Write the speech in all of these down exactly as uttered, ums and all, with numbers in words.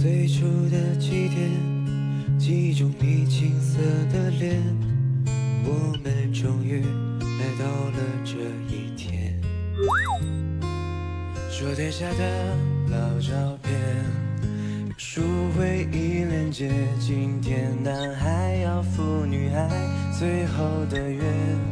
最初的起点，记忆中你青涩的脸，我们终于来到了这一天。桌垫下的老照片，书回忆连接，今天男孩要赴女孩最后的约，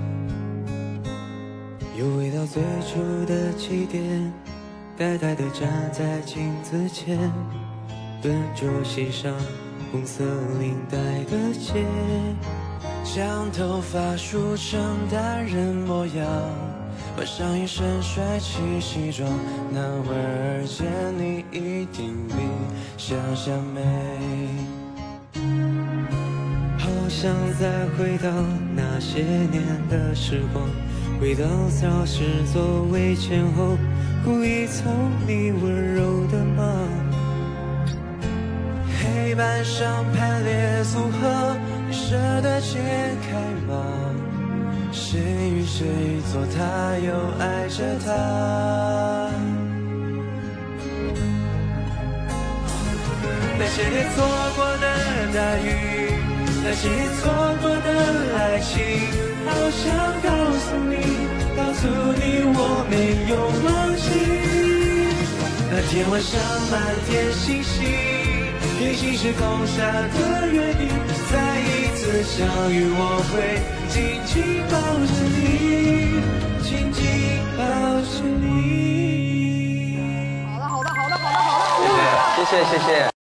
又回到最初的起点，呆呆地站在镜子前，笨拙系上红色领带的结，将头发梳成大人模样，换上一身帅气西装，那会儿见你一定比想象美。好想再回到那些年的时光，回到教室座位前后，故意凑你温柔的忙。黑板上排列组合，你舍得解开吗？谁与谁做他，又爱着他。那些年错过的大雨，那些年错过的爱情，好想告诉你，告诉你我没有忘记。那天晚上满天星星，平行时空下的约定，再一次相遇，我会紧紧抱着你，紧紧抱着你。 好了好了好了好了好了， 谢谢谢谢谢谢。